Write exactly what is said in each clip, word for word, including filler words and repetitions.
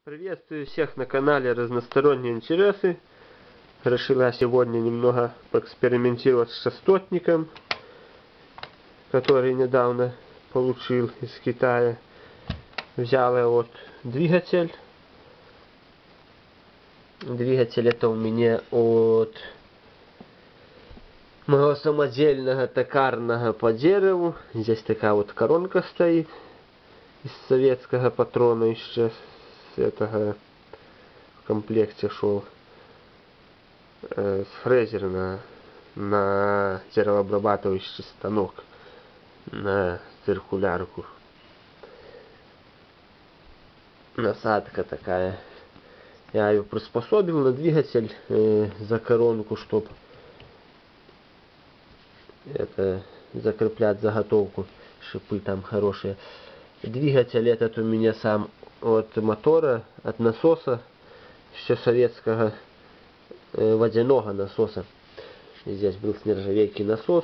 Приветствую всех на канале Разносторонние интересы. Решила сегодня немного поэкспериментировать с частотником, который недавно получил из Китая. Взял я вот двигатель. Двигатель это у меня от моего самодельного токарного по дереву. Здесь такая вот коронка стоит из советского патрона еще. С этого в комплекте шел э, с фрезер на, на деревообрабатывающий станок, на циркулярку. Насадка такая. Я ее приспособил на двигатель э, за коронку, чтобы это закреплять заготовку. Шипы там хорошие. Двигатель этот у меня сам от мотора, от насоса, еще советского э, водяного насоса. И здесь был с нержавейки насос.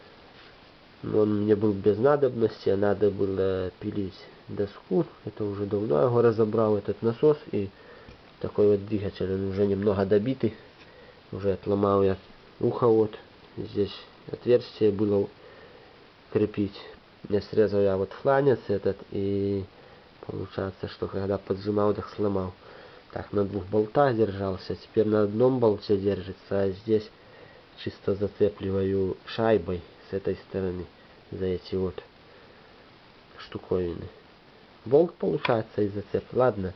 Но он мне был без надобности, а надо было пилить доску. Это уже давно я его разобрал, этот насос. И такой вот двигатель, он уже немного добитый. Уже отломал я ухо вот. Здесь отверстие было крепить. Я срезал я вот фланец этот, и получается, что когда поджимал, так сломал. Так, на двух болтах держался, теперь на одном болте держится, а здесь чисто зацепливаю шайбой с этой стороны за эти вот штуковины. Болт получается и зацеп. Ладно.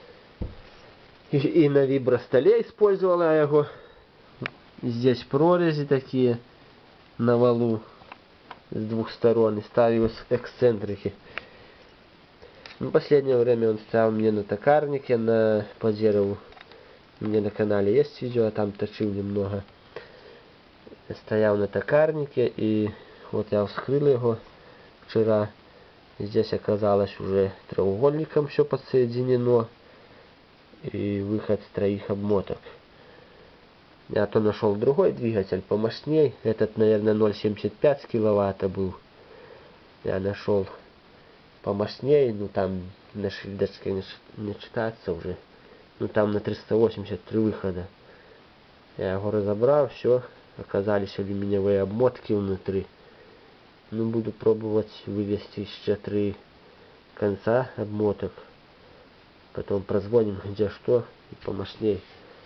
И, и на вибростоле использовала я его. Здесь прорези такие на валу с двух сторон, и ставились эксцентрики. В последнее время он стоял мне на токарнике, на, по дереву. У меня на канале есть видео, я там точил немного. Стоял на токарнике, и вот я вскрыл его вчера. Здесь оказалось уже треугольником все подсоединено. И выход с троих обмоток. Я то нашел другой двигатель помощней. Этот, наверное, ноль целых семьдесят пять сотых киловатта был. Я нашел помощнее, ну там на шильдочке не, не читается уже. Ну там на триста восемьдесят три выхода. Я его разобрал, все. Оказались алюминиевые обмотки внутри. Ну буду пробовать вывести еще три конца обмоток. Потом прозвоним где что и помощней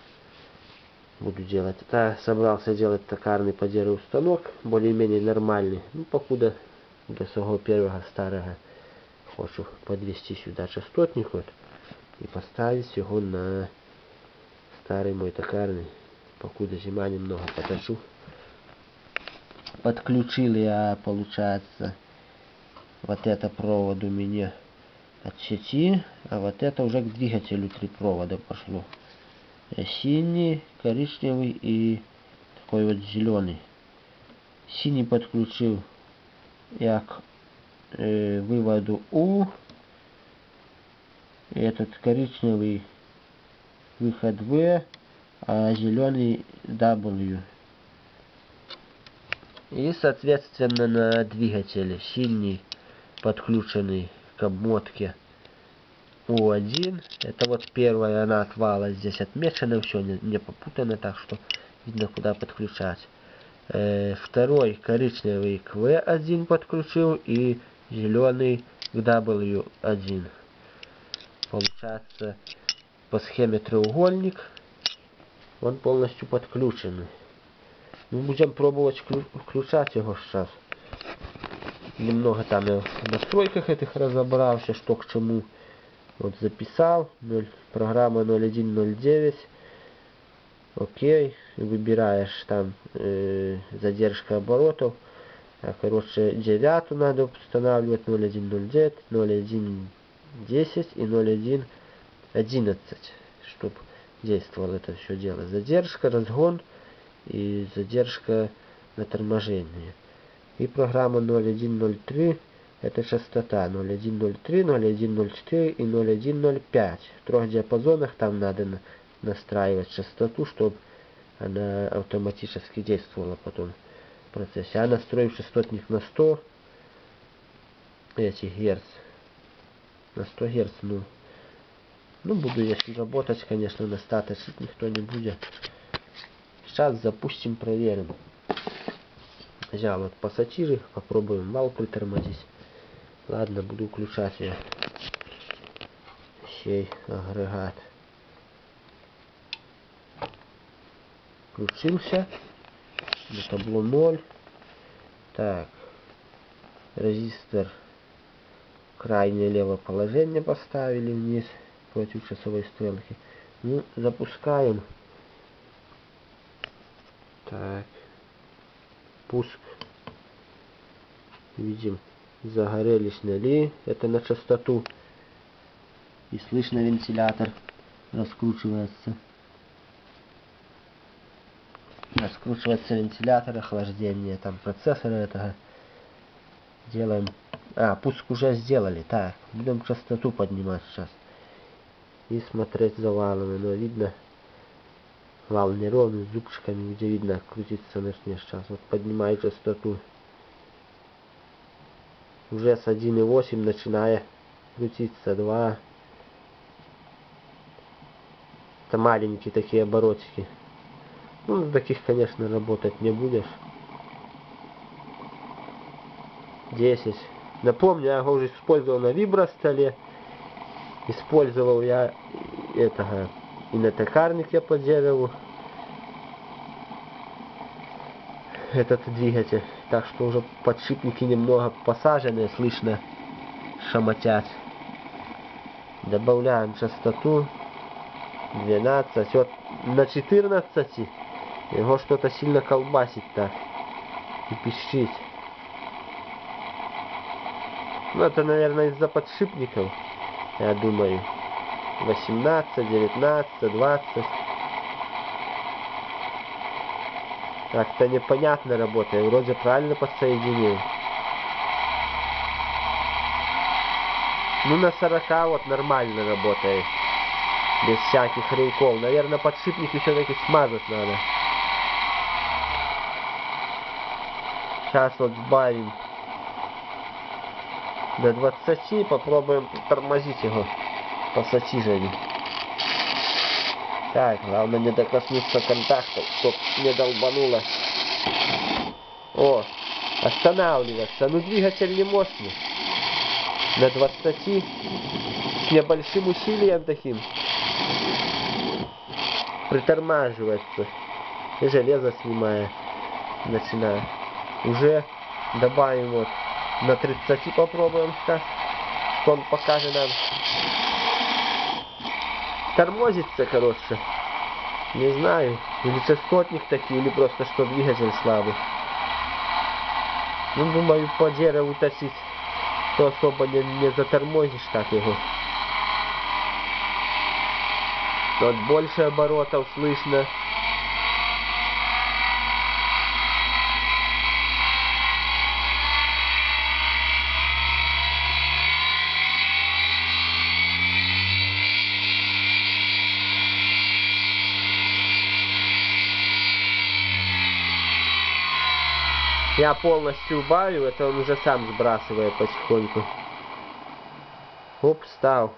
буду делать. Это собрался делать токарный по дереву станок, более-менее нормальный. Ну покуда до своего первого старого хочу подвести сюда частотник вот и поставить его на старый мой токарный. Покуда зима немного поточу. Подключил я, получается, вот это провод у меня от сети, а вот это уже к двигателю три провода пошло. Синий, коричневый и такой вот зеленый. Синий подключил я к э, выводу У. Этот коричневый выход В, а зеленый W. И соответственно на двигателе синий подключенный к обмотке У один. Это вот первая, она отвала здесь отмечена, все не, не попутано, так что видно куда подключать. Э, второй коричневый к В один подключил и зеленый к W один. Получается по схеме треугольник. Он полностью подключенный. Мы будем пробовать включать его сейчас. Немного там я в настройках этих разобрался, что к чему. Вот записал. Программа ноль один ноль девять. Окей. Выбираешь там э, задержка оборотов. А, короче, девятую надо устанавливать. ноль один ноль девять, ноль один десять и ноль один одиннадцать. Чтобы действовало это все дело. Задержка, разгон и задержка на торможение. И программа ноль один ноль три. Это частота ноль один ноль три, ноль один ноль четыре и ноль один ноль пять. В трех диапазонах там надо на, настраивать частоту, чтобы она автоматически действовала потом в процессе. Я настрою частотник на сто этих герц. На сто герц, ну. Ну, буду, если работать, конечно, на статочек никто не будет. Сейчас запустим, проверим. Взял вот пассатижи, попробуем вал притормозить. Ладно, буду включать я сей агрегат. Включился. На табло ноль. Так. Резистор крайнее левое положение поставили вниз против часовой стрелки. Ну, запускаем. Так. Пуск. Видим, загорелись ноли. Это на частоту. И слышно, вентилятор раскручивается. Раскручивается вентилятор, охлаждение там процессора этого. Делаем. А, пуск уже сделали. Так, будем частоту поднимать сейчас. И смотреть за валами. Но видно, вал неровный, зубчиками, где видно, крутится нижняя. Сейчас вот поднимаю частоту. Уже с один и восемь начиная крутиться. два. Это маленькие такие оборотики. Ну, таких, конечно, работать не будешь. десять. Напомню, я его уже использовал на вибростоле. Использовал я этого и на токарнике по дереву. Этот двигатель. Так что уже подшипники немного посаженные, слышно, шамотят. Добавляем частоту. двенадцать. Вот на четырнадцати его что-то сильно колбасит так. И пищит. Ну, это, наверное, из-за подшипников. Я думаю. восемнадцать, девятнадцать, двадцать. Как-то непонятно работает. Вроде правильно подсоединил. Ну, на сорока вот нормально работает. Без всяких рывков. Наверное, подшипники все-таки смазать надо. Сейчас вот сбавим до двадцати. Попробуем тормозить его пассатижами. Так, главное не докоснуться контактов, чтоб не долбануло. О, останавливаться. Ну, двигатель не мощный. На двадцати. С небольшим усилием таким. Притормаживается. И железо снимая. Начиная. Уже добавим вот на тридцати попробуем сейчас. Что он покажет нам. Тормозится, короче. Не знаю. Или частотник такие, или просто что двигатель слабый. Ну, думаю, по дереву тащить, то особо не, не затормозишь так его. Вот больше оборотов слышно. Я полностью убавлю, это он уже сам сбрасывает потихоньку. Оп, стал.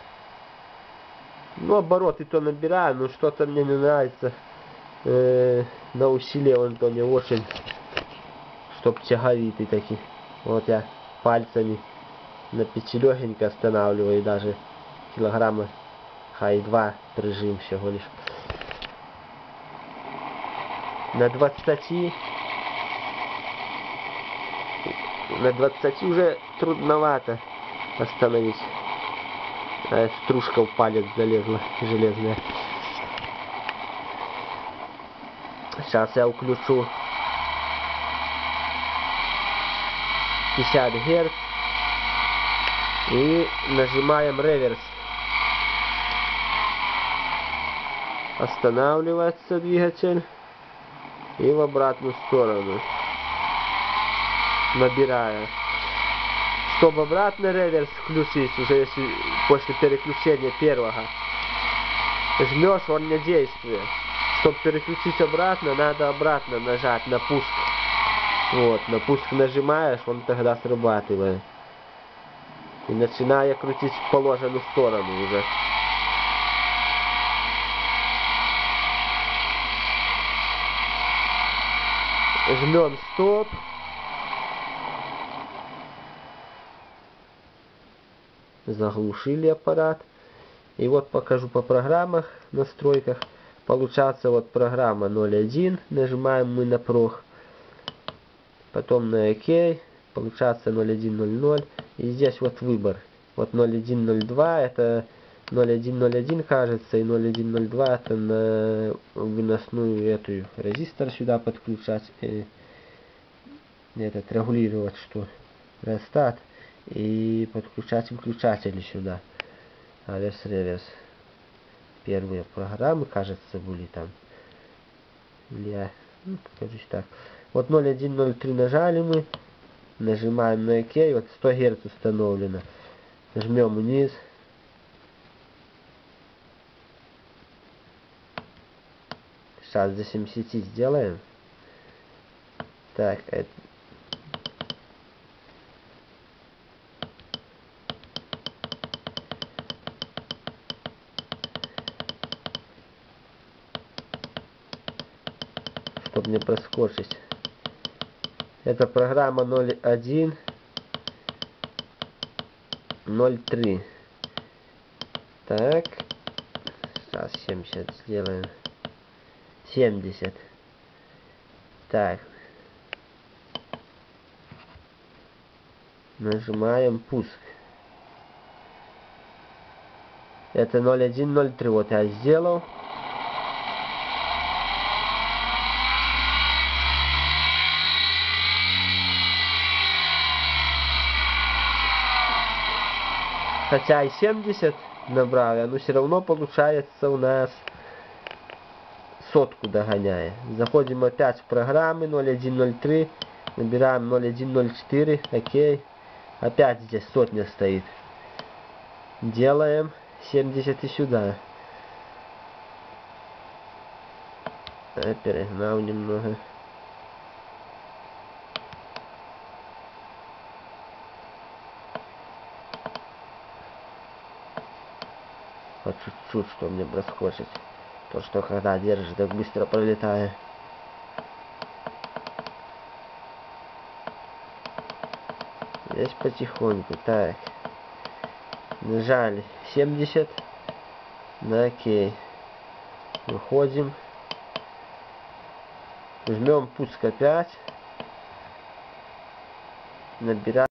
Ну, обороты то набираю, но что-то мне не нравится. Э -э, на усилие он то не очень. Чтоб тяговитый такие. Вот я пальцами на пяти легенько останавливаю, даже килограмма хай два прижим всего лишь. На двадцати. На двадцати уже трудновато остановить. А стружка в палец залезла железная. Сейчас я включу пятьдесят герц и нажимаем реверс. Останавливается двигатель и в обратную сторону. Набирая. Чтобы обратно реверс включить, уже если после переключения первого жмешь, он не действует. Чтобы переключить обратно, надо обратно нажать на пуск. Вот, на пуск нажимаешь, он тогда срабатывает. И начиная крутить в положенную сторону уже. Жмем стоп. Заглушили аппарат. И вот покажу по программах, настройках. Получается вот программа ноль один. Нажимаем мы на прог. Потом на ОК. Получается ноль один ноль ноль. И здесь вот выбор. Вот ноль один ноль два это ноль один ноль один кажется. И ноль один ноль два это на выносную эту резистор сюда подключать. И этот регулировать, что рестат. И подключать выключатели сюда. Аверс реверс. Первые программы, кажется, были там. Или, ну, кажется, так. Вот ноль один ноль три нажали мы. Нажимаем на ОК. Вот сто герц установлено. Жмем вниз. Сейчас до семидесяти сделаем. Так, это... Чтобы не проскочить. Это программа ноль один ноль три. Так. Сейчас семьдесят сделаем. семьдесят. Так. Нажимаем пуск. Это ноль один ноль три. Вот я сделал. Хотя и семьдесят набрал, но все равно получается у нас сотку догоняя. Заходим опять в программы ноль один ноль три, набираем ноль один ноль четыре, окей. Опять здесь сотня стоит. Делаем семьдесят и сюда. Я перегнал немного. По чуть-чуть, что мне проскочит. То, что когда держишь, так быстро пролетает. Здесь потихоньку. Так. Нажали семьдесят. На окей. Выходим. Жмем пуск опять. Набираем.